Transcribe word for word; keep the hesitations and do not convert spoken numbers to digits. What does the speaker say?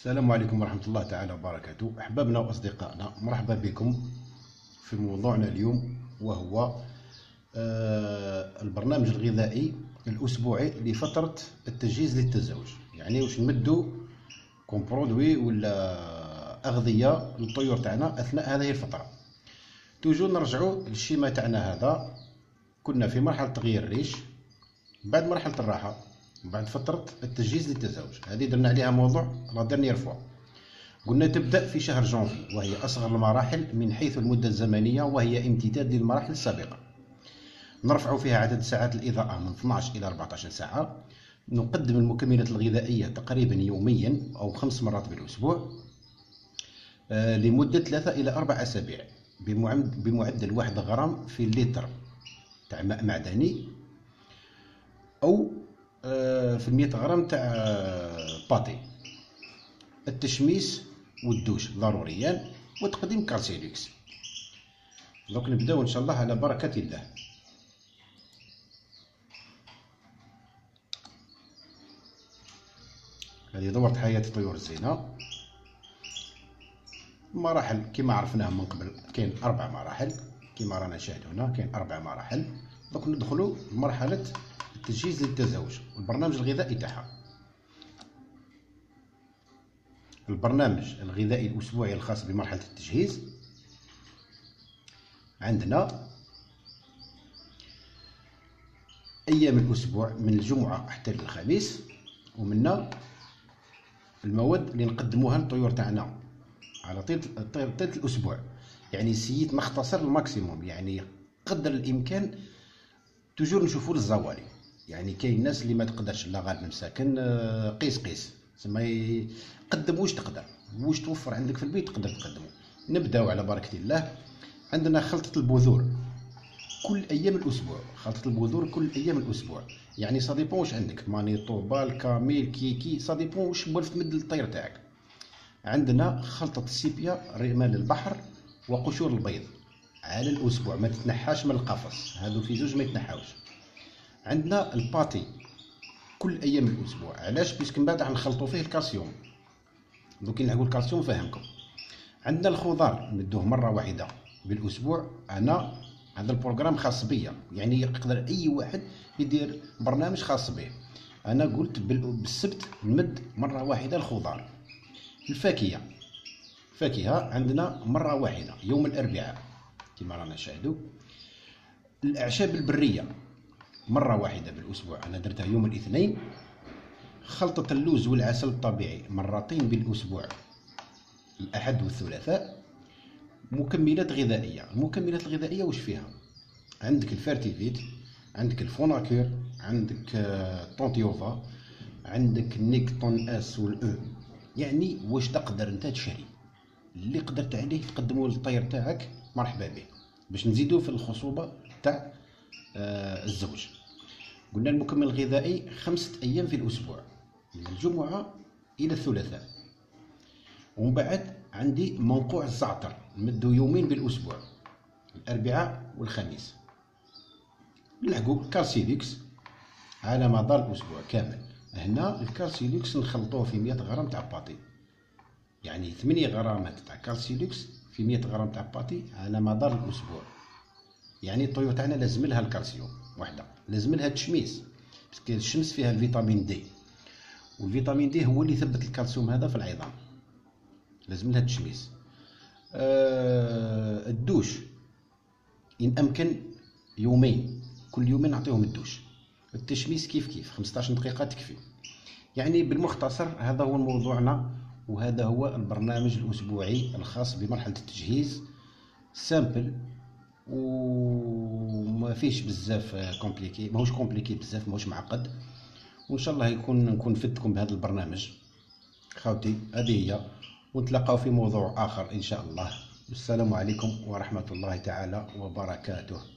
السلام عليكم ورحمة الله تعالى وبركاته. أحبابنا وأصدقائنا، مرحبا بكم في موضوعنا اليوم، وهو آه، البرنامج الغذائي الأسبوعي لفترة التجهيز للتزاوج. يعني واش نمدوا كوم برودوي ولا أغذية للطيور تاعنا أثناء هذه الفترة. توجو نرجعوا للشيما تاعنا هذا. كنا في مرحلة تغيير الريش، بعد مرحلة الراحة، بعد فترة التجهيز للتزاوج. هذه درنا عليها موضوع لا ديرنيير فوا. قلنا تبدأ في شهر جونفي، وهي أصغر المراحل من حيث المدة الزمنية، وهي امتداد للمراحل السابقة. نرفع فيها عدد ساعات الإضاءة من اثناش إلى أربعطاش ساعة. نقدم المكملات الغذائية تقريبا يوميا أو خمس مرات بالأسبوع آه لمدة ثلاثة إلى أربع أسابيع بمعدل واحد غرام في اللتر تاع ماء معدني، أو في المية غرام تاع باتي. التشميس والدوش ضروريان، وتقديم كالسيليكس. دونك نبداو ان شاء الله على بركة الله. هذه دورة حياة الطيور الزينة. مراحل كما عرفناها من قبل، كاين أربع مراحل كما رانا نشاهد هنا، كاين أربع مراحل. دونك ندخلوا لمرحلة التجهيز للتزاوج والبرنامج الغذائي تاعها. البرنامج الغذائي الأسبوعي الخاص بمرحلة التجهيز عندنا أيام الأسبوع من الجمعة حتى للخميس، ومنا المواد اللي نقدموها للطيور تاعنا على طيلة الأسبوع. يعني سيت نختصر الماكسيموم، يعني قدر الإمكان توجور نشوفوا الزوالي. يعني كاين الناس اللي ما تقدرش، لا غالب مساكن قيس قيس تسمى قدم واش تقدر، واش توفر عندك في البيت تقدر تقدمه. نبداو على بركة الله. عندنا خلطة البذور كل ايام الاسبوع، خلطة البذور كل ايام الاسبوع. يعني صا ديبون واش عندك، مانيطوبال، كاميل، كيكي، صا ديبون واش موالف تمد للطير تاعك. عندنا خلطة السيبيا، رمال البحر، وقشور البيض على الاسبوع، ما تتنحاش من القفص، هادو في زوج ما يتنحاوش. عندنا الباتي كل ايام الاسبوع. علاش؟ بيسك من بعد راح نخلطوا فيه الكالسيوم. دوك كي نحكوا الكالسيوم فهمكم. عندنا الخضار نمدوه مره واحده بالاسبوع. انا هذا البروغرام خاص بيا، يعني يقدر اي واحد يدير برنامج خاص به. انا قلت بالسبت نمد مره واحده الخضار. الفاكهه الفاكهه عندنا مره واحده يوم الاربعاء كما رانا نشاهدوا. الاعشاب البريه مرة واحدة بالأسبوع، أنا درتها يوم الاثنين. خلطة اللوز والعسل الطبيعي مرتين بالأسبوع، الأحد والثلاثاء. مكملات غذائية. المكملات الغذائية واش فيها؟ عندك الفيرتيفيت، عندك الفوناكور، عندك طونتيوفا، عندك نيكتون اس والأو. يعني واش تقدر انت تشري، اللي قدرت عليه تقدمه للطير تاعك مرحبا به، باش نزيدو في الخصوبة تاع آه الزوج. قلنا المكمل الغذائي خمسة أيام في الأسبوع، من الجمعة إلى الثلاثاء. ومن بعد عندي منقوع الزعتر نمدو يومين بالأسبوع، الأربعاء والخميس. نلحقو كالسيليكس على مدار الأسبوع كامل. هنا الكالسيليكس نخلطوه في مية غرام تاع باتي، يعني ثمانية غرامات تاع كالسيليكس في مية غرام تاع باتي على مدار الأسبوع. يعني الطيور تاعنا لازم لها الكالسيوم وحده، لازم لها التشميس، باسكو الشمس فيها الفيتامين دي، والفيتامين دي هو اللي يثبت الكالسيوم هذا في العظام، لازم لها التشميس. آه الدوش ان امكن يومين، كل يومين نعطيهم الدوش. التشميس كيف كيف خمسطاش دقيقه تكفي. يعني بالمختصر هذا هو موضوعنا، وهذا هو البرنامج الاسبوعي الخاص بمرحله التجهيز. سامبل وما فيش بزاف كومبليكي، ماهوش كومبليكي بزاف، ماهوش معقد. وان شاء الله يكون نكون فدتكم بهذا البرنامج خاوتي. هذه هي، ونتلاقاو في موضوع اخر ان شاء الله. والسلام عليكم ورحمة الله تعالى وبركاته.